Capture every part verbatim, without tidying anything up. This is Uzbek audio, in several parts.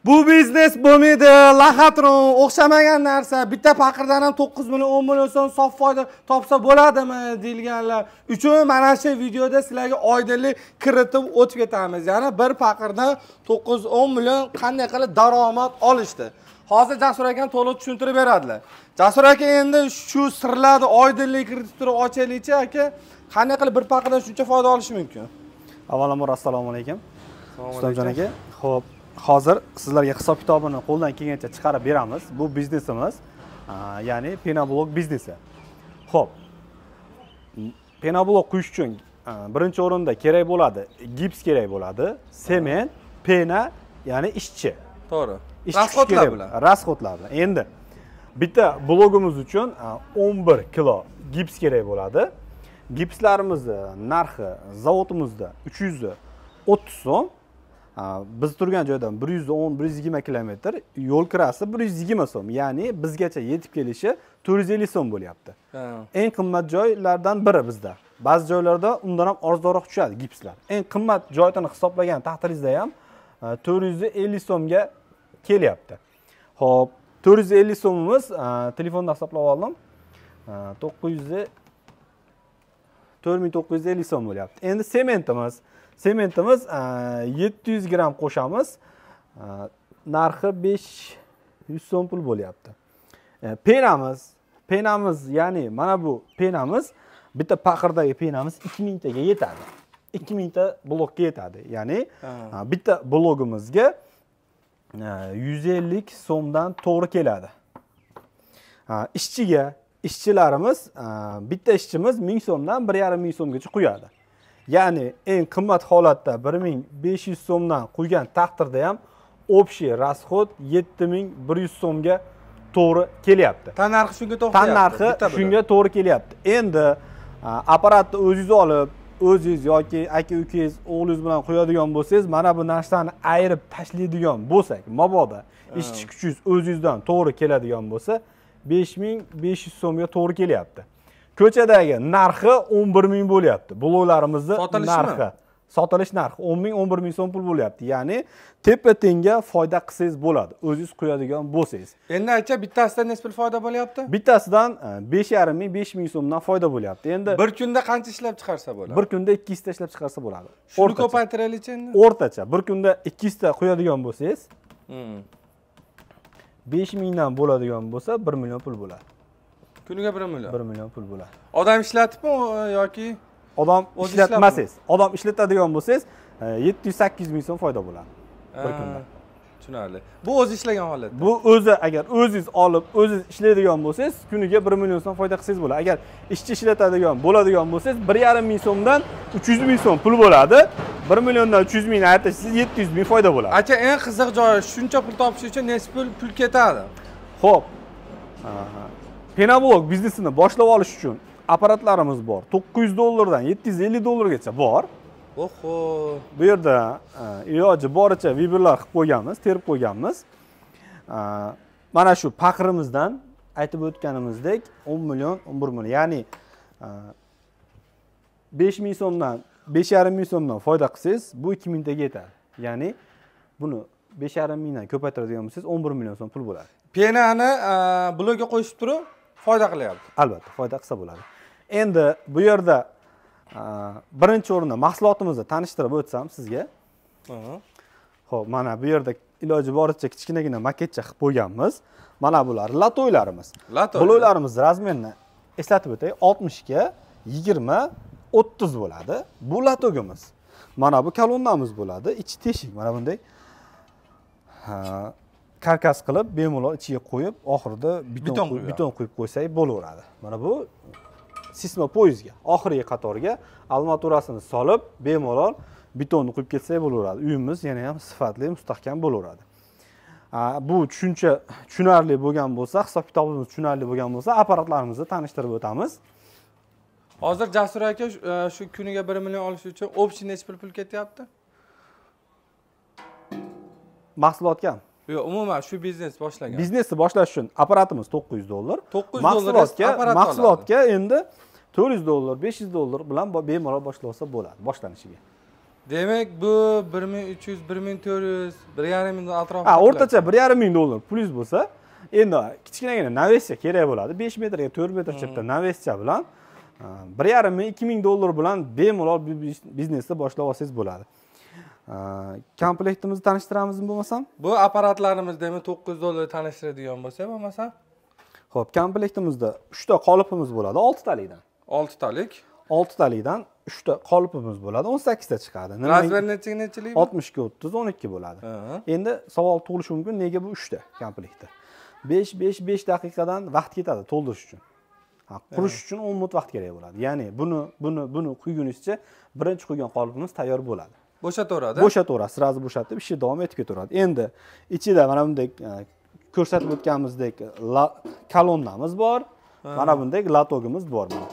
Bu biznes bo'lmaydi, laxatron, o'xshamagan narsa. Bitta paqirdan ham to'qqiz million, o'n million so'm sof foyda topsa bo'ladimi deyilganlar uchun mana shu videoda sizlarga oydinlik kiritib o'tib ketamiz. Ya'ni bir paqirdan to'qqiz o'n million qanday qilib daromad olishdi. Hozir Jasur akam to'liq tushuntirib beradilar. Jasur aka endi shu sirlarni oydinlik kiritib turib ochaylikchi aka, qanday qilib bir paqirdan shuncha foyda olish mumkin? Avvalambor assalomu alaykum. Ustamjon aka. Xo'p, hozir sizlarga hisob kitobini qo'ldan kelgancha chiqarib beramiz. Bu biznesimiz, ya'ni penoblok biznesi. Xo'p. Penoblok quyish uchun birinchi o'rinda kerak bo'ladi, gips kerak bo'ladi, sement, pena, ya'ni ishchi. To'g'ri. Rasxodlar bilan. Rasxodlar bilan. Endi bitta blogimiz uchun o'n bir kilo gips kerak bo'ladi. Gipslarimizni narxi zavodimizda uch yuz o'ttiz so'm. Biz turgan joydan bir yuz o'n bir yuz yigirma kilometr, yo'l kirasi bir yuz yigirma so'm. Ya'ni bizgacha yetib kelishi to'rt yuz ellik so'm bo'lyapti. Eng qimmat joylardan biri bizda. Ba'zi joylarda undan ham arzonroq tushadi gipslar. Eng qimmat joyini hisoblagan taqdiringizda ham to'rt yuz ellik so'mga kelyapti. Xo'p, to'rt yuz ellik so'mimiz telefonda hisoblab oldim. to'qqiz yuz to'rt ming to'qqiz yuz ellik so'm bo'lyapti. Endi sementimiz, sementimiz yetti yuz gramm qo'shamiz. Narxi besh yuz so'm pul bo'lyapti. Penamiz, penamiz, ya'ni mana bu penamiz, bitta paqirdagi penamiz ikki ming taga yetadi. ikki ming ta blokka yetadi. Ya'ni bitta blogimizga yuz ellik so'mdan to'g'ri keladi. Ishchiga, ishchilarimiz, bitta ishchimiz ming so'mdan bir yarim ming so'mgacha quyadi. Ya'ni eng qimmat holatda bir ming besh yuz so'mdan quygan taqdirda ham общий расход yetti ming bir yuz so'mga to'g'ri kelyapti. Tan narxi shunga to'g'ri Tan narxi shunga to'g'ri kelyapti. Endi apparatni o'zingiz olib, o'zingiz yoki aka-ukangiz, o'g'lingiz bilan qo'yadigan bo'lsangiz, mana bu narsani ayirib tashlaydigan bo'lsak, mabodo ishchi kuchingiz o'zingizdan to'g'ri keladigan bo'lsa, besh ming besh yuz so'mga to'g'ri kelyapti. Ko'chadagi narxi o'n bir ming bo'lyapti. Bloklarimizni narxi, sotilish narxi o'n ming o'n bir ming so'm pul bo'lyapti. Ya'ni tepa-tenga foyda qilsangiz bo'ladi, o'zingiz qo'yadigan bo'lsangiz. Endi aytcha, bittasidan nechpul foyda bo'lyapti? Bittasidan besh yarim ming besh ming so'mdan foyda bo'lyapti. Endi bir kunda qancha ishlab chiqarsa bo'ladi? Bir kunda ikki yuz ta ishlab chiqarsa bo'ladi. Shuni ko'paytiraylikchi endi. O'rtacha bir kunda ikki yuz ta qo'yadigan bo'lsangiz, besh mingdan bo'ladigan bo'lsa bir million pul bo'ladi. Kuniga bir million. bir million pul bo'ladi. Odam ishlatibmi yoki odam ishlatmasangiz, odam ishlatadigan bo'lsangiz, yetti yuz sakkiz yuz ming so'm foyda bo'ladi bir kunda. Tushunarli. Bu o'zi ishlagan holatda. Bu o'zi, agar o'zingiz olib, o'zingiz ishlaydigan bo'lsangiz, kuniga bir million so'm foyda qilsangiz bo'ladi. Agar ishchi ishlatadigan bo'ladigan bo'lsangiz, bir yarim ming so'mdan uch yuz ming so'm pul bo'ladi. bir milliondan uch yuz ming aytasiz, yetti yuz ming foyda bo'ladi. Aka, eng qiziq joyi, shuncha pul topish uchun nechta pul pul ketadi? Xo'p. Penoblok biznesini boshlab olish uchun apparatlarimiz bor. to'qqiz yuz dollardan yetti yuz ellik dollargacha bor. Oho. Bu yerda iloji boricha vibrlar qilib qo'yganmiz, terib qo'yganmiz. Mana shu paqirimizdan aytib o'tganimizdek o'n million, o'n bir million, ya'ni besh ming so'mdan besh yarim ming so'mdan foyda qilsangiz, bu ikki ming taga yetadi. Ya'ni buni besh yarim mingdan ko'paytiradigan bo'lsangiz, o'n bir million so'm pul bo'ladi. Penani blogga qo'yib turib foyda qilyapti. Albatta, foyda qilsa bo'ladi. Endi bu yerda birinchi o'rinda mahsulotimizni tanishtirib o'tsam sizga. Xo'p, mana bu yerda iloji boricha kichkinagina maketcha qilib qo'yganmiz. Mana bular latoylarimiz. Bloklarimiz razmerini eslatib o'tay, oltmish ga yigirma o'ttiz bo'ladi. Bu latogimiz. Mana bu kolonnamiz bo'ladi. Ichi teshik, mana bunday karkas qilib, bemalol ichiga qo'yib, oxirida beton beton qo'yib qo'ysak bo'laveradi. Mana bu sisma poyezga, oxirgi qatorga armaturasini solib, bemalol betonni qo'yib ketsak bo'laveradi. Uyimiz yana ham sifatli, mustahkam bo'laveradi. Bu tushuncha tushunarli bo'lgan bo'lsa, hisob kitobimiz tushunarli bo'lgan bo'lsa, apparatlarimizni tanishtirib o'tamiz. Hozir Jasur aka shu kuniga bir million olish uchun общий necha pul pul ketyapti? Mahsulotga? Yo'q, umuman shu biznes boshlagan. Biznesni boshlash uchun apparatimiz to'qqiz yuz dollar. to'qqiz yuz mahsulotga mahsulotga endi to'rt yuz dollar, besh yuz dollar bilan bemalol boshlasa bo'ladi boshlanishiga. Demak, bu bir ming uch yuz, bir ming to'rt yuz, bir yarim ming atrofida. Ha, o'rtacha bir yarim ming dollar plyus bo'lsa, endi kichkinagina navescha kerak bo'ladi. besh metrga to'rt metr chapda navescha bilan bir yarim ming, ikki ming dollar bilan bemalol biznesni boshlab olsangiz bo'ladi. Komplektimizni tanishtiramizmi bo'lmasam? Bu apparatlarimiz demak to'qqiz yuz dollar tanishtiradigan bo'lsa, bo'lmasa? Xo'p, komplektimizda uchta qolipimiz bo'ladi, olti talikdan. olti talik. olti talikdan uchta qolipimiz bo'ladi, o'n sakkiz ta chiqadi. Razmer necha nechilik? oltmish ga o'ttiz, o'n ikki bo'ladi. Endi savol tug'ilishi mumkin, nega bu uchta komplektda? besh besh besh daqiqadan vaqt ketadi to'ldirish uchun. Ha, qurish uchun o'n minut vaqt kerak bo'ladi. Ya'ni buni, buni, buni quygunizcha birinchi quygan qolipimiz tayyor bo'ladi. Bo'shataveradi. Bo'shataveradi, sirazi bo'shatib, ishi davom etib ketaveradi. Endi ichida mana bunday ko'rsatib o'tganimizdek kolonnamiz bor. Mana bunday latogimiz bor mana.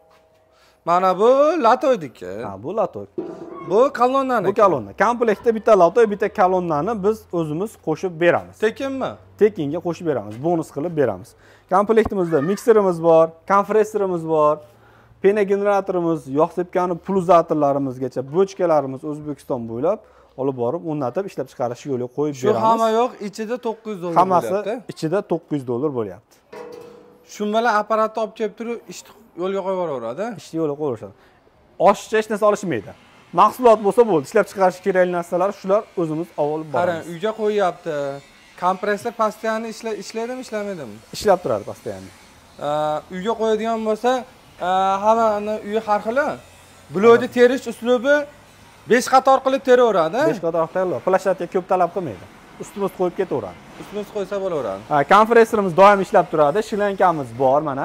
Mana bu latoydiki. Ha, bu latog. Bu kolonnani. Bu kolonna. Komplektda bitta latoy, bitta kolonnani biz o'zimiz qo'shib beramiz. Tekinmi? Tekinga qo'shib beramiz, bonus qilib beramiz. Komplektimizda mikserimiz bor, kompressorimiz bor, pena generatorimiz, yog' sepkani pulzatorlarimizgacha bochkalarimiz O'zbekiston bo'ylab olib borib, o'rnatib ishlab chiqarish yo'li qo'yib beramiz. Shu hamma yo'q, ichida to'qqiz yuz dollar bo'lyapti. Hammasi ichida to'qqiz yuz dollar bo'lyapti. Shu bilan apparatni olib kelib turib, ishni yo'lga qo'yib yuboraveradi. Ishni yo'lga qo'yib Oshiqcha hech narsa olishmaydi. Mahsulot bo'lsa bo'ldi, ishlab chiqarish kerak narsalar shular o'zimiz olib boramiz. Qarang, uyga qo'yyapti. Kompressor postoyanni ishlaydimi, ishlamaydimi? Ishlab turadi postoyanni. Uyga qo'yadigan bo'lsa, hammani uyi har xil. Blokni terish uslubi besh qator qilib teraveradi. besh qator tayyorlar. Plashlatga ko'p talab qilmaydi. Ustimiz qo'yib ketaveradi. Ustimiz qo'ysa bo'laveradi. Ha, kompressorimiz doim ishlab turadi. Shlenkamiz bor mana.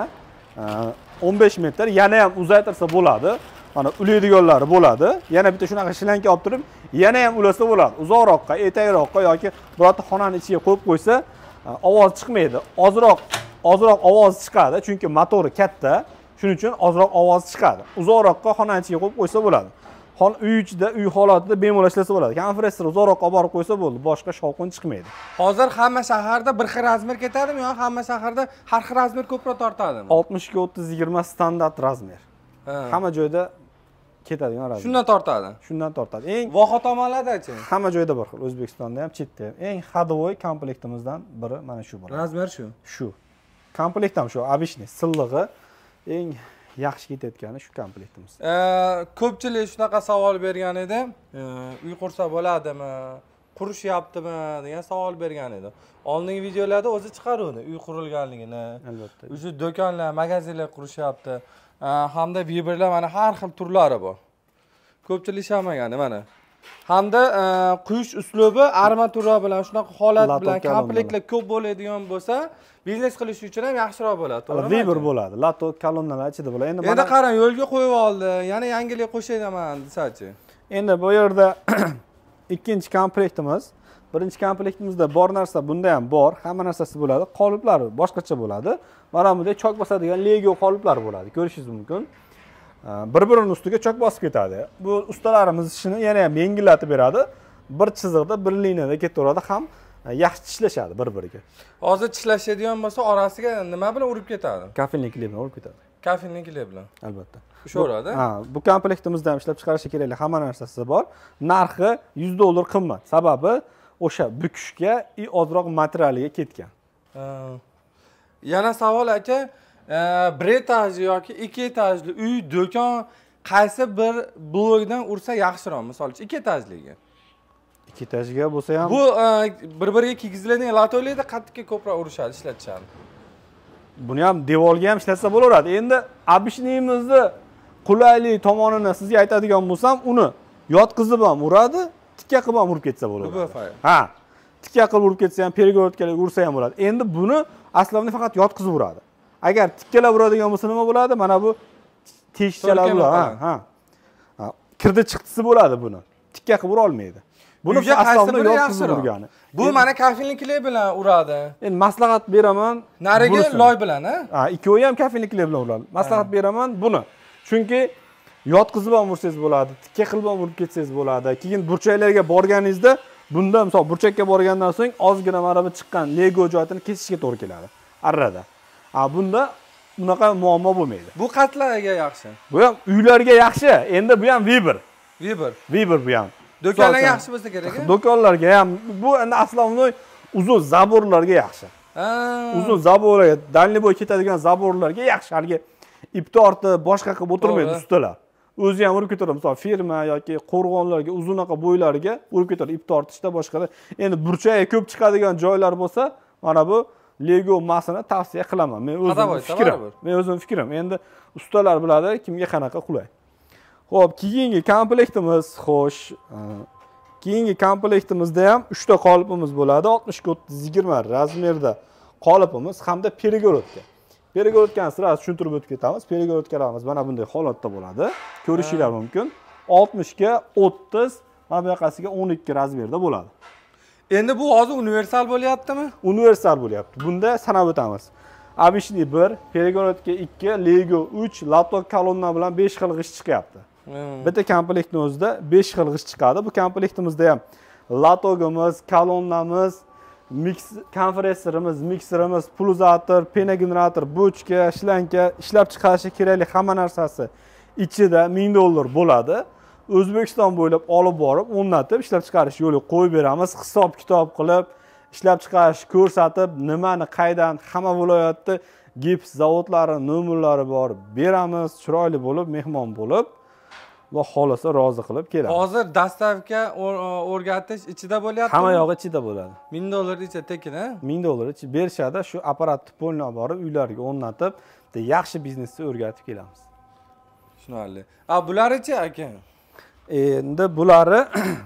o'n besh metr, yana ham uzaytirsa bo'ladi. Mana ulaydiganlari bo'ladi. Yana bitta shunaqa shlanka olib turib, yana ham ulasa bo'ladi. Uzoqroqqa, etayroqqa yoki birorta xonaning ichiga qo'yib qo'ysa, ovoz chiqmaydi. Ozroq, ozroq ovoz chiqadi, chunki motori katta. Shuning uchun ozroq ovoz chiqadi. Uzoqroqqa xonaning ichiga qo'yib qo'ysa bo'ladi. Xon uy ichida, uy holatida bemalol ishlasa bo'ladi. Kompressor uzoqroqqa olib borib qo'ysa bo'ldi, boshqa shovqin chiqmaydi. Hozir hamma shaharda bir xil razmer ketadimi yo hamma shaharda har xil razmer ko'proq tortadimi? oltmish ga o'ttiz yigirma standart razmer. Hamma joyda ketadigan razmer. Shundan tortadi. Shundan tortadi. Eng voha tomonlarda-chi? Hamma joyda bir xil, O'zbekistonda ham, chetda ham. Eng hadovoy komplektimizdan biri mana shu bo'ladi. Razmer shu. Shu. Komplekt ham shu, обычный, sillig'i eng yaxshi ketayotgani shu komplektimiz. Ko'pchilik shunaqa savol bergan edi. Uy qursa bo'ladimi? Qurishyaptimi degan savol bergan edi. Oldingi videolarda o'zi chiqaruvdi uy qurilganligini. Albatta. O'sha do'konlar, magazinlar qurishyapti. Hamda vibrlar mana har xil turlari bor. Ko'pchilik ishlamagani mana. Hamda quyish uslubi armatura bilan shunaqa holat bilan komplektlar ko'p bo'ladigan bo'lsa, biznes qilish uchun ham yaxshiroq bo'ladi, to'g'rimi? Vibr bo'ladi. Lato kolonnalar ichida bo'ladi. Endi endi qarang, yo'lga qo'yib oldi. Yana yangilik qo'shayman desachi. Endi bu yerda ikkinchi komplektimiz, birinchi komplektimizda bor narsa bunda ham bor, hamma narsasi bo'ladi. Qoliplari boshqacha bo'ladi. Mana bunday chok bosadigan Lego qoliplar bo'ladi. Ko'rishingiz mumkin. Bir-birining ustiga chok bosib ketadi. Bu ustalarimiz ishini yana ham yengillatib beradi. Bir chiziqda, bir liniyada ketaveradi, ham yaxshi tishlashadi bir-biriga. Hozir tishlashadigan bo'lsa, orasiga nima bilan urib ketadi? Kafelnik kley bilan urib ketadi. Kafelnik kley bilan. Albatta. O'shaveradi. Ha, bu komplektimizda ham ishlab chiqarish kerakli hamma narsasi bor. Narxi yuz dollar qimmat. Sababi o'sha bukishga ozroq materialiga ketgan. Yana savol aka, bir etajli yoki ikki etajli uy, do'kon qaysi bir blokdan ursa yaxshiroq? Misol uchun ikki etajliga. ikki etajga bo'lsa ham bu bir-biriga kiygiziladigan latoylarda qattiqga ko'proq urishadi, ishlatishadi. Buni ham devorga ham ishlatsa bo'laveradi. Endi obishniyimizni qulaylik tomonini sizga aytadigan bo'lsam, uni yotqizib ham uradi, tikka qilib ham urib ketsa bo'ladi. Ha, tikka qilib urib ketsa ham, peregorodkalarga ursa ham bo'ladi. Endi buni aslovni faqat yotqizib uradi. Agar tikkalab uradigan bo'lsa nima bo'ladi? Mana bu teshikchalar bo'ladi. Ha, ha. Kirdi chiqtisi bo'ladi buni. Tikka qilib ura olmaydi. Buni aslovni yotqizib urgani. Bu mana kafelniklar bilan uradi. Endi maslahat beraman. Narigi loy bilan, ha? Ha, ikkovi ham kafelniklar bilan uradi. Maslahat beraman buni. Chunki yotqizib ham ursangiz bo'ladi, tikka qilib ham urib ketsangiz bo'ladi. Keyin burchaklarga borganingizda, bunda misol burchakka borgandan so'ng ozgina mana bu chiqqan Lego joyini kesishga to'g'ri keladi. Arrada. Ha, bunda bunaqa muammo bo'lmaydi. Bu qatlarga yaxshi. Bu ham uylarga yaxshi. Endi bu ham vibr. Viber. Viber bu ham. Do'konlar yaxshi bo'lsa kerak. Do'konlarga ham bu endi aslovnoy uzun zaborlarga yaxshi. Uzun zaborlarga, dalniboy ketadigan zaborlarga yaxshi. Haligi ip tortib, boshqa qilib o'tirmaydi ustalar. O'zi ham urib ketadi, masalan, ferma yoki qo'rg'onlarga, uzunaqa bo'ylarga urib ketadi ip tortishda boshqalar. Endi burchagi ko'p chiqadigan joylar bo'lsa, mana bu Lego masini tavsiya qilaman. Men o'zim fikrim. Men o'zim fikrim. Endi ustalar biladi kimga qanaqa qulay. Xo'p, keyingi komplektimiz, xo'sh, keyingi komplektimizda ham uchta qolipimiz bo'ladi. oltmish o'ttiz yigirma razmerda qolipimiz hamda perigorotka. Perigorotkani sira tushuntirib o'tib ketamiz. Perigorotkalarimiz mana bunday holatda bo'ladi. Ko'rishinglar mumkin. oltmish ga o'ttiz, mana bu yoqasiga o'n ikki razmerda bo'ladi. Endi bu hozir universal bo'lyaptimi? Universal bo'lyapti. Bunda sanab o'tamiz. Обычный bir, perigorotka ikki, Lego uch, lato kolonna bilan besh xil g'isht chiqyapti. Bitta komplektning o'zida besh xil g'isht chiqadi. Bu komplektimizda ham latogimiz, kolonnamiz, mix kompressorimiz, mikserimiz, pulsator, pena generator, bochka, shlanka, ishlab chiqarishi kerakli hamma narsasi ichida ming dollar bo'ladi. O'zbekiston bo'ylab olib borib, o'rnatib ishlab chiqarish yo'li qo'yib beramiz. Hisob kitob qilib, ishlab chiqarish ko'rsatib, nimani qaydan, hamma viloyatda gips zavodlari, nomerlari bor beramiz. Chiroyli bo'lib, mehmon bo'lib, va xolasa rozi qilib keladi. Hozir dastavka o'rgatish ichida bo'lyapti. Hamma yog'i ichida bo'ladi. ming dollar ichida tekin, ha? ming dollar ichida berishadi. Shu apparatni polni olib borib, uylariga o'rnatib, yaxshi biznesni o'rgatib kelamiz. Tushunarli. A, bular-chi aka? Endi bulari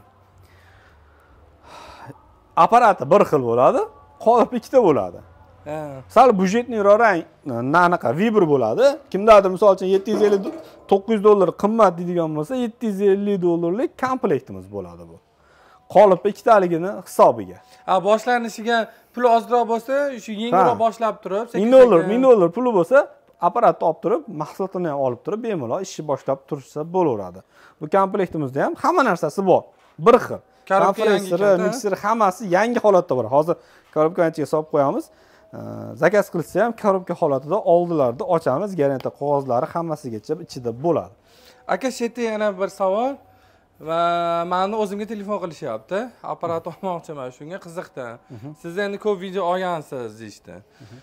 apparati bir xil bo'ladi, qolip ikkita bo'ladi. Ha. Sal budjetniy rang nanaqa Viber bo'ladi. Kimdadir misol uchun yetti yuz ellik to'qqiz yuz dollar qimmat deydigan bo'lsa, yetti yuz ellik dollarlik komplektimiz bo'ladi bu. Qolip ikkitaligini hisobiga. Ha, boshlanishiga pul ozroq bo'lsa, shu yengilroq boshlab turib, ming dollar, ming dollar puli bo'lsa, apparatni olib turib, mahsulotini ham olib turib, bemalol ishni boshlab tursa bo'laveradi. Bu komplektimizda ham hamma narsasi bor. Bir xil. Kompressori, mikseri hammasi yangi holatda bor. Hozir korobkaning ichiga solib qo'yamiz. Zakaz qilsa ham korobka holatida oldilarda ochamiz. Garantiya qog'ozlari hammasigacha ichida bo'ladi. Aka, shetda yana bir savol. Va meni o'zimga telefon qilishyapti. Apparat olmoqchiman, shunga qiziqdi. Siz endi ko'p video olgansiz deyishdi.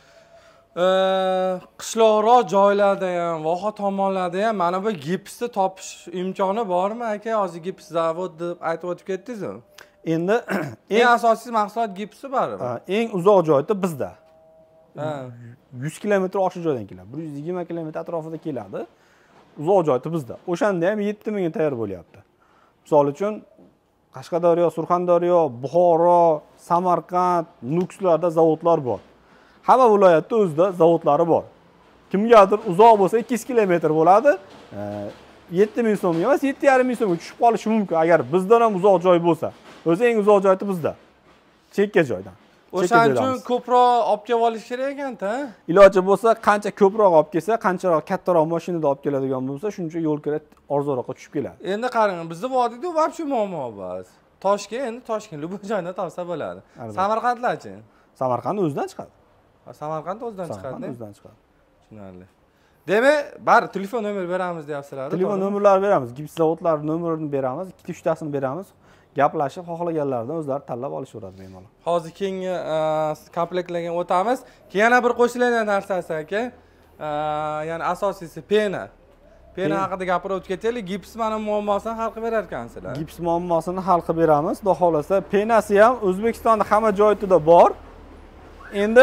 Qishloqroq joylarda ham, voha tomonlarda ham mana bu gipsni topish imkoni bormi aka? Hozir gips zavod deb aytib o'tib ketdingiz-ku. Endi eng asosiy mahsulot gipsi baribir. Eng uzoq joyda bizda. yuz kilometr oshiq joydan keladi. bir yuz yigirma kilometr atrofida keladi. Uzoq joyda bizda. O'shanda ham yetti ming ga tayyor bo'lyapti. Misol uchun Qashqadaryo, Surxondaryo, Buxoro, Samarqand, Nukuslarda zavodlar bor. Hamma viloyatda o'zida zavodlari bor. Kimgadir uzoq bo'lsa ikki yuz kilometr bo'ladi. yetti ming so'm emas, yetti yarim ming so'mga tushib qolishi mumkin agar bizdan ham uzoq joy bo'lsa. O'zi eng uzoq joyi bizda. Chekka joydan. O'shaning uchun ko'proq olib kelib olish kerak ekan-da. Iloji bo'lsa, qancha ko'proq olib kelsa, qancharoq kattaroq mashinada olib keladigan bo'lsa, shuncha yo'l kira arzonroqqa tushib keladi. Endi qarang, bizda vodiyda vobshe muammo bor. Toshkent, endi Toshkent bu joyda topsa bo'ladi. Samarqandlarchi? Samarqand o'zidan chiqadi. Samarqand o'zidan chiqadi. O'zidan chiqadi. Tushunarli. Demak, bari telefon nomer beramiz deyapsizlar. Telefon nomerlarini beramiz, gips zavodlari nomerini beramiz, ikkita uchtasini beramiz. Gaplashib, xohlaganlardan o'zlari tanlab olishaveradi bemalol. Hozir keyingi komplektlarga o'tamiz. Yana bir qo'shiladigan narsasi aka, ya'ni asosiysi pena. Pena haqida gapirib o'tib ketaylik. Gips mana muammosini hal qilib berar ekansizlar. Gips muammosini hal qilib beramiz. Xudo xolasa, penasi ham O'zbekistonda hamma joyida bor. Endi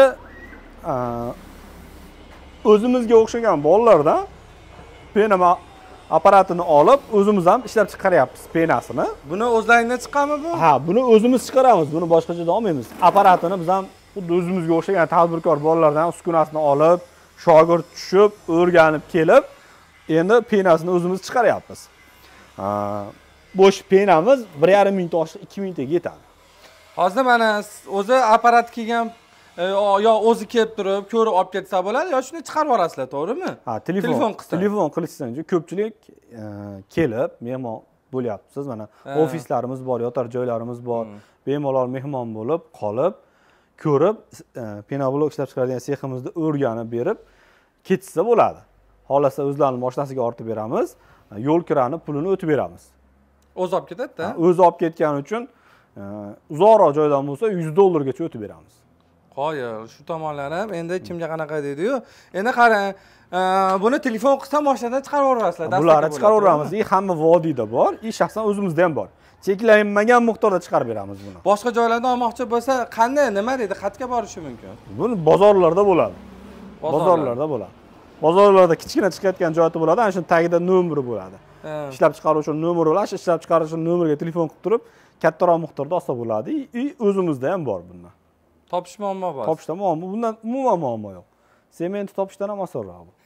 o'zimizga o'xshagan bolalardan pena apparatini olib, o'zimiz ham ishlab chiqaryapmiz penasini. Buni o'zlaringizdan chiqadimi bu? Ha, buni o'zimiz chiqaramiz. Buni boshqa joydan olmaymiz. Apparatini biz ham xuddi o'zimizga o'xshagan tadbirkor bolalardan uskunasini olib, shogird tushib, o'rganib kelib, endi penasini o'zimiz chiqaryapmiz. Bo'sh penamiz bir yarim ming ta oshiq ikki ming taga yetadi. Hozir mana o'zi apparat kelgan yo o'zi kelib turib, ko'rib olib ketsa bo'ladi, yo shuni chiqarib yuborasizlar, to'g'rimi? Ha, telefon qilsa. Telefon qilishsangiz ko'pchilik kelib, mehmon bo'lyapsiz. Mana ofislarimiz bor, yotar joylarimiz bor. Bemalol mehmon bo'lib, qolib, ko'rib, penoblok ishlab chiqaradigan seximizda o'rganib berib ketsa bo'ladi. Xolasa o'zlarining mashinasiga ortib beramiz, yo'l kirani pulini o'tib beramiz. O'zi olib ketadi-da. O'zi olib ketgani uchun uzoqroq joydan bo'lsa yuz dollargacha o'tib beramiz. Qo'yil, shu tomonlari ham endi kimga qanaqa deydi-yu. Endi qarang, buni telefon qilsam mashinadan chiqarib yuborasizlar. Bularni chiqarib yuboramiz. I hamma vodiyda bor, i shaxsan o'zimizda ham bor. Cheklanmagan miqdorda chiqarib beramiz buni. Boshqa joylardan olmoqchi bo'lsa, qanday, nima deydi, qayerga borishi mumkin? Buni bozorlarda bo'ladi. Bozorlarda bo'ladi. Bozorlarda kichkina chiqayotgan joyda bo'ladi, ana shu tagida nomeri bo'ladi. Ishlab chiqaruvchi nomeri bo'ladi, ishlab chiqaruvchi nomeriga telefon qilib turib, kattaroq miqdorda olsa bo'ladi. I o'zimizda ham bor bundan. Topish muammo bor. Topishda muammo, bundan umuman muammo yo'q. Sement topishdan ham osonroq bu.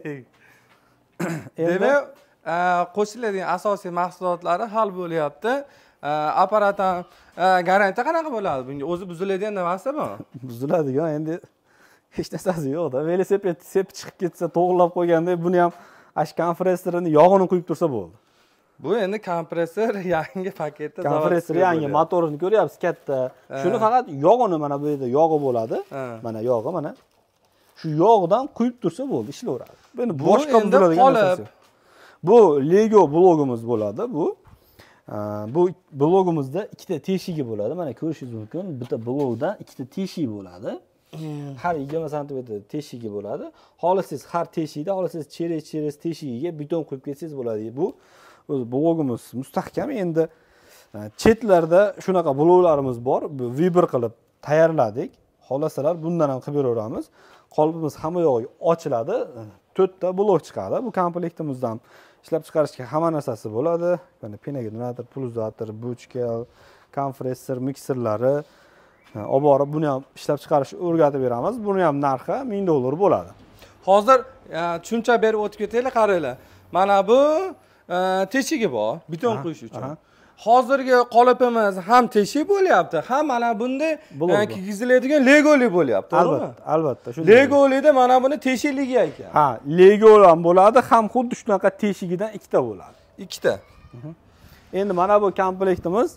Demak, qo'shiladigan asosiy mahsulotlari hal bo'lyapti. Apparat ham garantiya qanaqa bo'ladi bunga? O'zi buziladigan nimasi bu? Buziladigan endi hech narsasi yo'q-da. Velosiped sep chiqib ketsa, to'g'rilab qo'yganda buni ham ash kompressorini yog'ini quyib tursa bo'ldi. Bu endi kompressor yangi paketda. Kompressor yangi, motorini ko'ryapsiz, katta. Shuni faqat yog'ini mana bu yerda yog'i bo'ladi. Mana yog'i mana. Shu yog'dan quyib tursa bo'ldi, ishlayveradi. Buni boshqa bo'ladigan narsa yo'q. Bu Lego blogimiz bo'ladi bu. Bu blogimizda ikkita teshigi bo'ladi. Mana ko'rishingiz mumkin. Bitta blogdan ikkita teshik bo'ladi. Har yigirma santimetr teshigi bo'ladi. Xohlasangiz har teshikda, xohlasangiz cheres-cheres teshigiga beton quyib ketsangiz bo'ladi. Bu o'z blogimiz mustahkam. Endi chetlarda shunaqa bloglarimiz bor. Vibr qilib tayyorladik. Xohlasalar bundan ham qilib beraveramiz. Qolpimiz hamma yog'i ochiladi. to'rtta blok chiqadi. Bu komplektimizdan ishlab chiqarishga hamma narsasi bo'ladi. Mana penegenerator, pulsator, bochka, kompressor, mikserlari olib borib buni ham ishlab chiqarishni o'rgatib beramiz. Buni ham narxi ming dollar bo'ladi. Hozir tushuncha berib o'tib ketaylik, qaranglar. Mana bu teshigi bor, beton quyish uchun. Hozirgi qolipimiz ham teshik bo'lyapti, ham mana bunday kiygiziladigan legoli bo'lyapti, to'g'rimi? Albatta, albatta. Legolida mana buni teshikligi ekan. Ha, Lego ham bo'ladi, ham xuddi shunaqa teshigidan ikkita bo'ladi. Ikkita. Endi mana bu komplektimiz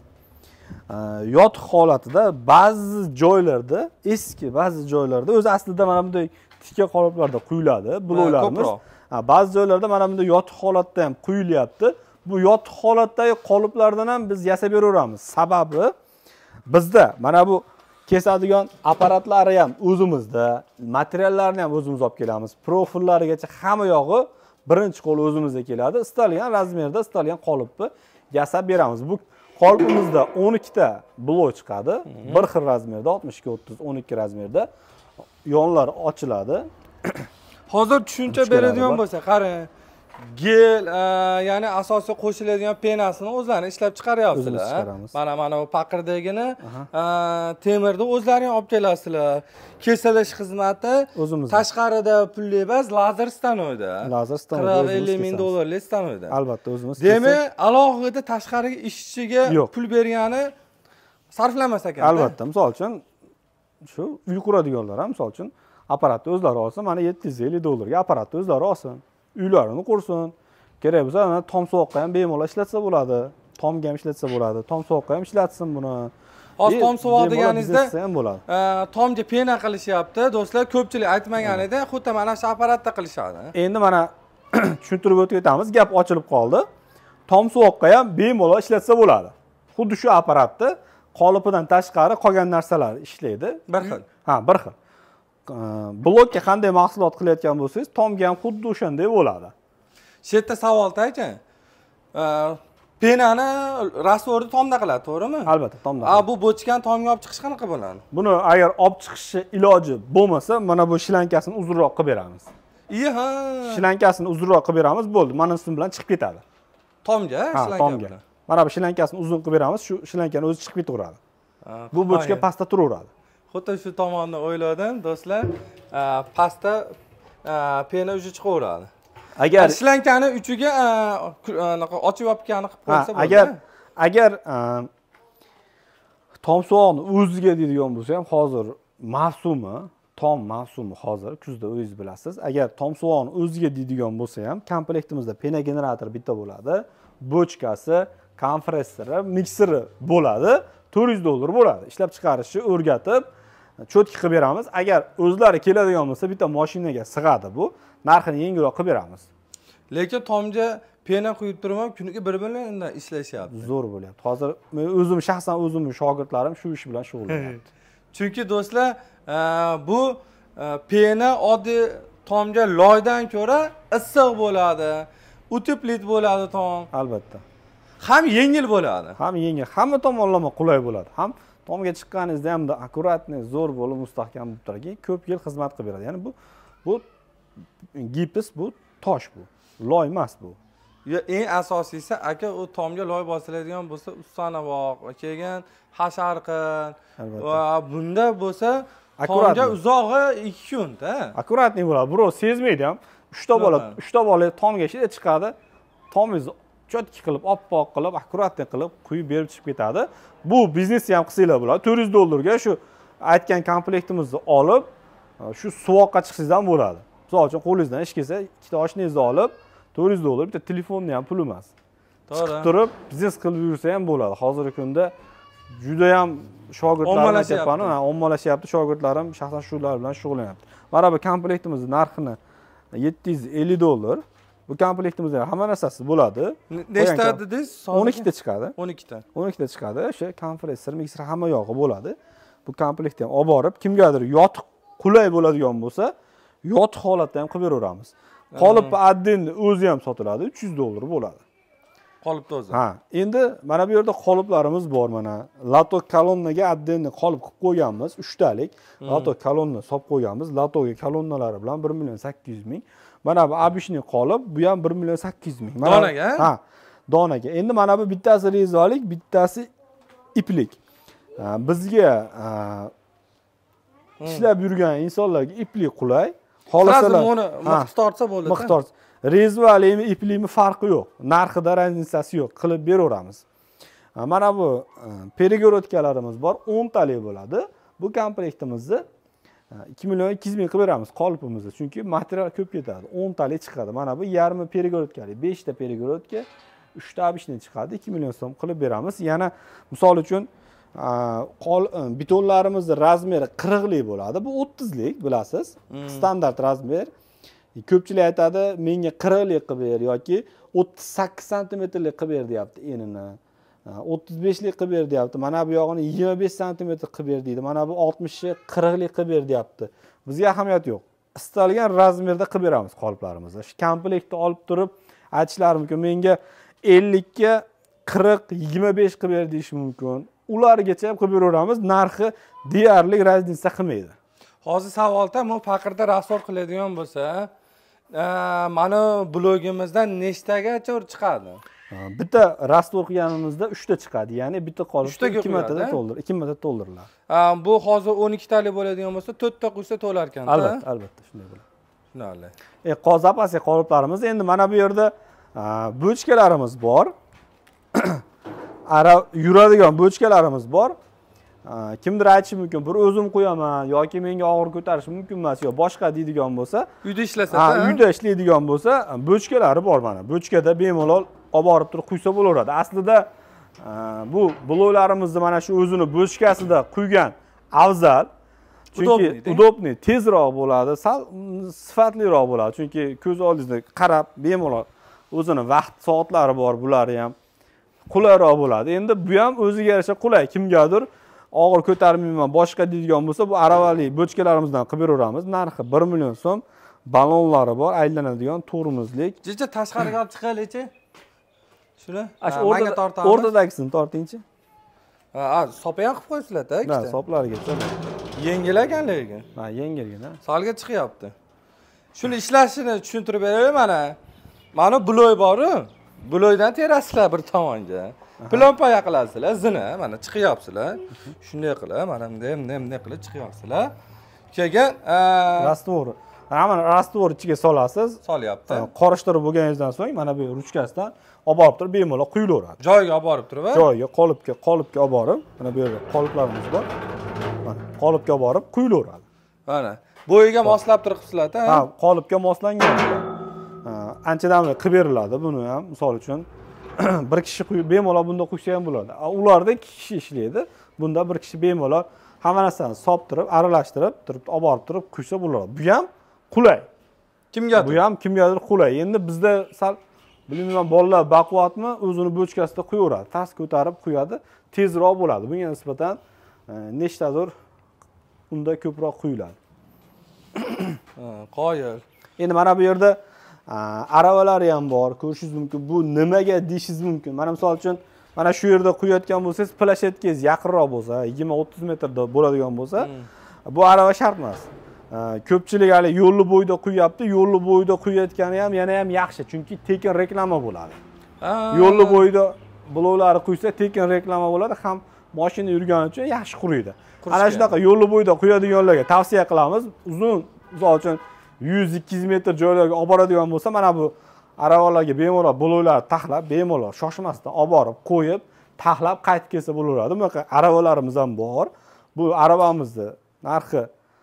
yotiq holatida ba'zi joylarda, eski ba'zi joylarda o'zi aslida mana bunday tikka qoliplarda quyiladi, bloklarimiz. Ha, ba'zi joylarda mana bunday yotiq holatda ham quyilyapti. Bu yotiq holatdagi qoliplardan ham biz yasab beraveramiz. Sababi bizda mana bu kesadigan apparatlari ham o'zimizda, materiallarni ham o'zimiz olib kelamiz. Profillarigacha hamma yog'i birinchi qo'l o'zimizda keladi. Istalgan razmerda, istalgan qolipni yasab beramiz. Bu qolipimizda o'n ikkita blok chiqadi. Bir xil razmerda, oltmish ikki o'ttiz o'n ikki razmerda yonlari ochiladi. Hozir tushuncha beradigan bo'lsa, qarang. Gel, ya'ni asosiy qo'shiladigan penasini o'zlari ishlab chiqaryapsizlar. Mana mana bu paqirdagini temirni o'zlari ham olib kelasizlar. Kesalash xizmati tashqarida pulli emas, lazer stanoyda. Lazer stanoyda qirq ellik ming dollarlik stanoyda. Albatta, o'zimiz. Demak, alohida tashqariga ishchiga pul bergani sarflamas ekan. Albatta, misol uchun shu uy quradiganlar ham misol uchun apparatni o'zlari olsa, mana yetti yuz ellik dollarga apparatni o'zlari olsin. Uylarini qursin. Kerak bo'lsa, mana tom sovuqqa ham bemalol ishlatsa bo'ladi. Tomga ham ishlatsa bo'ladi. Tom sovuqqa ham ishlatsin buni. Hozir tom sovuq deganingizda tomga pena qilishyapti. Do'stlar, ko'pchilik aytmaganida, xuddi mana shu apparatda qilishadi. Endi mana tushuntirib o'tib ketamiz. Gap ochilib qoldi. Tom sovuqqa ham bemalol ishlatsa bo'ladi. Xuddi shu apparatni qolipidan tashqari qolgan narsalar ishlaydi. Bir xil. Ha, bir xil. Blokka qanday mahsulot qilayotgan bo'lsangiz, tomga ham xuddi o'shanday bo'ladi. Shu yerda savol taychi. Penani rasvorni tomda qiladi, to'g'rimi? Albatta, tomda. A, bu bochkani tomga olib chiqish qanaqa bo'ladi? Buni agar olib chiqishi iloji bo'lmasa, mana bu shilankasini uzunroq qilib beramiz. Iyi, ha. Shilankasini uzunroq qilib beramiz, bo'ldi. Mana shu bilan chiqib ketadi. Tomga, shilanka bilan. Mana bu shilankasini uzun qilib beramiz, shu shilankani o'zi chiqib ketaveradi. Bu bochka pastda turaveradi. Xuddi shu tomonni o'yladim, do'stlar. Pastda pena uchi chiqaveradi. Agar shilankani uchiga ochib yopgani qilib qo'ysa bo'ladi. Agar agar tom sovuqni o'ziga deydigan bo'lsa ham, hozir mavsumi, tom mavsumi hozir kuzda o'zingiz bilasiz. Agar tom sovuqni o'ziga deydigan bo'lsa ham, komplektimizda pena generator bitta bo'ladi, bochkasi, kompressori, mikseri bo'ladi. to'rt yuz dollar bo'ladi. Ishlab chiqarishni o'rgatib, cho'tki qilib beramiz. Agar o'zlari keladigan bo'lsa, bitta mashinaga sig'adi bu. Narxini yengilroq qilib beramiz. Lekin tomga pena quyib turib kuniga bir bilan ishlashyapti. Zo'r bo'lyapti. Hozir men o'zim shaxsan o'zimning shogirdlarim shu ish bilan shug'ullanyapti. Chunki do'stlar, bu pena oddiy tomga loydan ko'ra issiq bo'ladi, uteplit bo'ladi tom. Albatta. Ham yengil bo'ladi. Ham yengil, hamma tomonlama qulay bo'ladi. Ham tomga chiqqaningizda ham akkuratniy, zo'r bo'lib, mustahkam bo'lib turadi. Ko'p yil xizmat qilib beradi. Ya'ni bu bu gips, bu tosh bu. Loy emas bu. Ya eng asosiysi aka u tomga loy bosiladigan bo'lsa, ustanavoq, keyin hasharqin va bunda bo'lsa tomga uzog'i ikki kun-da. Akkuratniy bo'ladi. Birov sezmaydi ham. uchta bola, uchta bola tomga ichida chiqadi. Tomingizni chotki qilib, oppoq qilib, akkuratniy qilib quyib berib chiqib ketadi. Bu biznesni ham qilsanglar bo'ladi. to'rt yuz dollarga shu aytgan komplektimizni olib, shu suvoqqa chiqsangiz ham bo'ladi. Misol uchun qo'lingizdan ish kelsa, ikkita oshingizni olib, to'rt yuz dollar bitta telefonni ham pul emas. Chiqib turib, biznes qilib yursa ham bo'ladi. Hozirgi kunda juda ham shogirdlarim aytayapman, ommalashyapti, shogirdlarim shaxsan shular bilan shug'ullanyapti. Mana bu komplektimizni narxini yetti yuz ellik dollar. Bu komplektimizda hamma narsasi bo'ladi. Nechta dedingiz? o'n ikkita chiqadi. o'n ikkita. o'n ikkita chiqadi. O'sha kompressor, mikser hamma yog'i bo'ladi. Bu komplektni ham olib borib, kimgadir yotiq qulay bo'ladigan bo'lsa, yotiq holatda ham qilib beraveramiz. Qolip addinni o'zi ham sotiladi, uch yuz dollar bo'ladi. Qolipni o'zi. Ha, endi mana bu yerda qoliplarimiz bor mana. Lato kolonnaga addinni qolip qilib qo'yganmiz, uch talik. Lato kolonna solib qo'yganmiz. Latoga kolonnalari bilan bir million sakkiz yuz ming. Mana bu abishni qolib, bu ham bir million sakkiz yuz ming. Donaga? Ha, donaga. Endi mana bu bittasi rezalik, bittasi iplik. Bizga ishlab yurgan insonlarga iplik qulay. Holasalar uni miq tortsa bo'ladi. Miq tortsa. Rezvalimi, iplimi farqi yo'q. Narxida razницasi yo'q, qilib beraveramiz. Mana bu perigorotkalarimiz bor, o'n talik bo'ladi. Bu komplektimizni ikki million ikki yuz ming qilib beramiz qolipimizni. Chunki material ko'p ketadi. o'n talik chiqadi. Mana bu yarmi perigorotkali, besh ta perigorotka, uch ta abishni chiqadi, ikki million so'm qilib beramiz. Yana misol uchun betonlarimizni razmeri qirq lik bo'ladi. Bu o'ttiz lik, bilasiz. Standart razmer. Ko'pchilik aytadi, menga qirq lik qilib ber yoki o'ttiz sakkiz santimetrlik qilib ber deyapti enini. o'ttiz besh lik qilib ber deyapti. Mana bu yog'ini yigirma besh santimetr qilib ber deydi. Mana bu oltmish qirq lik qilib ber deyapti. Bizga ahamiyat yo'q. Istalgan razmerda qilib beramiz qoliplarimizni. Shu komplektni olib turib aytishlari mumkin. Menga ellik ga qirq, yigirma besh qilib ber deyish mumkin. Ulargacha ham qilib beraveramiz. Narxi deyarli raznica qilmaydi. Hozir savolda men faqirda rastor qiladigan bo'lsa, mana blogimizdan nechtagacha chiqadi? Bitta rastor qilganimizda uchta chiqadi. Ya'ni bitta qolib ikki martadan to'ldir, ikki marta to'ldiriladi. Bu hozir o'n ikki talik bo'ladigan bo'lsa, to'rtta quysa to'lar ekan-da. Albatta, albatta shunday bo'ladi. Shunday. E, qozapasiya qoliplarimiz endi mana bu yerda bochkalarimiz bor. Ara yuradigan bochkalarimiz bor. Kimdir aytishi mumkin, bir o'zim qo'yaman yoki menga og'ir ko'tarish mumkin emas yo boshqa deydigan bo'lsa, uyda ishlasa, ha, uyda ishlaydigan bo'lsa, bochkalari bor mana. Bochkada bemalol olib borib turib quysa bo'laveradi. Aslida bu bloklarimizni mana shu o'zini bochkasida quygan afzal. Chunki udobniy, tezroq bo'ladi, sal sifatliroq bo'ladi. Chunki ko'z oldingizda qarab bemalol o'zini vaqt soatlari bor, bular ham qulayroq bo'ladi. Endi bu ham o'ziga yarasha qulay. Kimgadir og'ir ko'tarmayman boshqa deydigan bo'lsa, bu aravali bochkalarimizdan qilib beraveramiz. Narxi bir million so'm. Ballonlari bor, aylanadigan tormozlik. Jicha tashqariga olib chiqaylik-chi. Shuni manga tortamiz. O'rtadagisini tortingchi. Ha, sopa ham qilib qo'ysizlar-da, ikkita. Ha, soplarigacha. Yengil ekan lekin. Ha, yengilgina. Salga chiqyapti. Shuni ishlashini tushuntirib beraver mana. Mana bloy bor-ku. Bloydan terasizlar bir tomonga. Plompoya qilasizlar, zina, mana chiqyapsizlar. Shunday qilib, mana bunday, bunday qilib chiqyapsizlar. Keyin rastvor. Mana rastvor ichiga solasiz. Solyapti. Qorishtirib bo'lganingizdan so'ng mana bu ruchkasidan olib borib turib bemalol quyilaveradi. Joyiga olib borib turib, joyiga, qolipga, qolipga olib borib, mana bu yerda qoliplarimiz bor. Mana qolipga olib borib quyilaveradi. Mana bo'yiga moslab turibsizlar-da. Ha, qolipga moslangan. Anchadan beri qilib beriladi buni ham, misol uchun bir kishi quyib bemalol bunda quysa ham bo'ladi. Ularda ikki kishi ishlaydi. Bunda bir kishi bemalol hamma narsani solib aralashtirib, turib olib borib turib quysa bo'ladi. Bu ham qulay. Kimgadir? Bu ham kimgadir qulay. Endi bizda sal Bilmayman, bolalar baquvvatmi, o'zini bochkasida qo'yaveradi. Tas ko'tarib qo'yadi, tezroq bo'ladi. Bunga nisbatan nechtadir unda ko'proq quyiladi. Qoyil. Endi mana bu yerda aravalari ham bor, ko'rishingiz mumkin. Bu nimaga deyishingiz mumkin. Mana misol uchun, mana shu yerda quyayotgan bo'lsangiz, plashetkangiz yaqinroq bo'lsa, yigirma o'ttiz metrda bo'ladigan bo'lsa, bu arava shart emas. Ko'pchilik hali yo'lli bo'yida quyapti, yo'lli bo'yida quyayotgani ham yana ham yaxshi, chunki tekin reklama bo'ladi. Yo'lli bo'yida bloklarni quysa, tekin reklama bo'ladi, ham mashina yurgani uchun yaxshi quriydi. Ana shunaqa yo'lli bo'yida quyadiganlarga tavsiya qilamiz. Uzun, misol uchun yuz ikki yuz metr joylarga olib boradigan bo'lsa, mana bu aravalarga bemalol bloklarni taxlab, bemalol shoshmasdan olib borib, qo'yib, taxlab qaytib kelsa bo'laveradi. Bunaqa aravalarimiz ham bor. Bu aravamizni narxi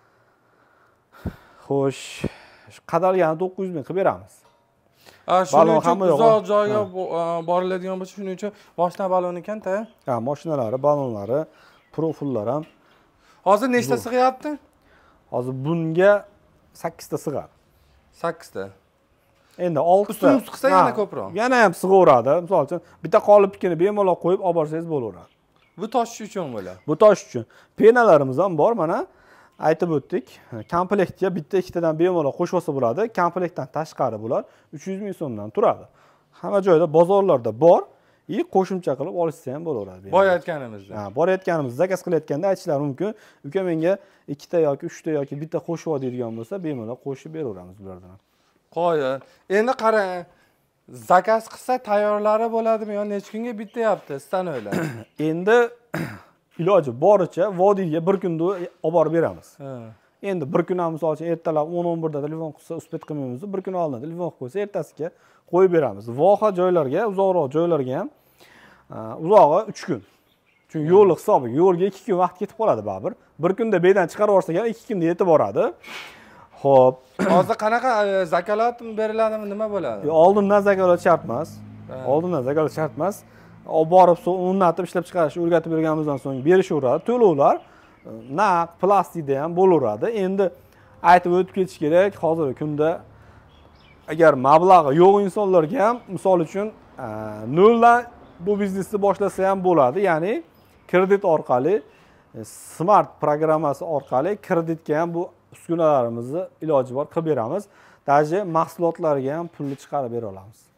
xo'sh, qadalgani to'qqiz yuz ming qilib beramiz. Ha, shuning uchun uzoq joyga boriladigan bo'lsa, shuning uchun mashina balon ekan-da. Ha, mashinalari, balonlari, profillar ham. Hozir nechta sig'yapti? Hozir bunga sakkiz ta sig'adi. sakkiz ta. Endi olti ta. Ustun qilsa yana ko'proq. Yana ham sig'averadi. Misol uchun bitta qolipnikini bemalol qo'yib olib borsangiz bo'laveradi. Bu tosh uchun bo'ladi. Bu tosh uchun. Penalarimiz ham bor, mana aytib o'tdik. Komplektga bitta ikkitadan bemalol qo'shib olsa bo'ladi. Komplektdan tashqari bular uch yuz ming so'mdan turadi. Hamma joyda, bozorlarda bor. И qo'shimcha qilib olishsa ham bo'laveradi. Borayotganimizda. Ha, borayotganimizda zakaz qilayotganda aytishlari mumkin. Uka, menga ikkita yoki uchta yoki bitta qo'shib ol deydigan bo'lsa, bemalol qo'shib beraveramiz ulardan. Qo'ying. Endi qarang. Zakaz qilsa tayyorlari bo'ladimi yo necha kunga bityapti stanoylar? Endi iloji boricha vodiyga bir kunda olib borib beramiz. Endi bir kun ham misol uchun ertalab o'n o'n birda telefon qilsa, uspet qilmaymiz. Bir kun oldin telefon qilib qo'ysa, ertasiga qo'yib beramiz. Voha joylarga, uzoqroq joylarga ham uzog'i uch kun. Chunki yo'l hisobiga, yo'lga ikki kun vaqt ketib qoladi baribir. Bir kunda beydan chiqarib yuborsak ham ikki kunda yetib boradi. Xo'p, hozir qanaqa zakalat beriladimi, nima bo'ladi? Oldindan zakalat shart emas. Oldindan zakalat shart emas. Olib borib, o'rnatib ishlab chiqarishni o'rgatib berganimizdan so'ng berishaveradi. To'lovlar naq plastikda ham bo'laveradi. Endi aytib o'tib ketish kerak, hozirgi kunda agar mablag'i yo'q insonlarga ham misol uchun noldan bu biznesni boshlasa ham bo'ladi. Ya'ni kredit orqali, smart programmasi orqali kreditga ham bu uskunalarimizni iloji bor qilib beramiz. Даже mahsulotlarga ham pulni chiqarib bera olamiz.